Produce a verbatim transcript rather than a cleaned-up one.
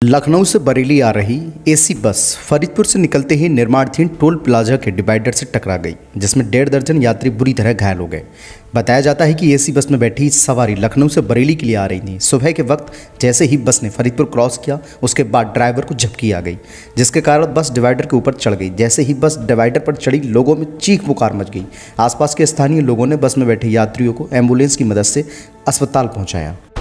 लखनऊ से बरेली आ रही AC bus Faridpur से निकलते ही निर्माणाधीन टोल प्लाजा के डिवाइडर से टकरा गई, जिसमें डेढ़ दर्जन यात्री बुरी तरह घायल हो गए। बताया जाता है कि एसी बस में बैठी सवारी लखनऊ से बरेली के लिए आ रही थी। सुबह के वक्त जैसे ही बस ने फरीदपुर क्रॉस किया, उसके बाद ड्राइवर को झपकी आ गई, जिसके कारण बस डिवाइडर के ऊपर चढ़ गई। जैसे ही बस डिवाइडर पर चढ़ी, लोगों में चीख पुकार मच गई। आसपास के स्थानीय लोगों ने बस में बैठे यात्रियों को एम्बुलेंस की मदद से अस्पताल पहुँचाया।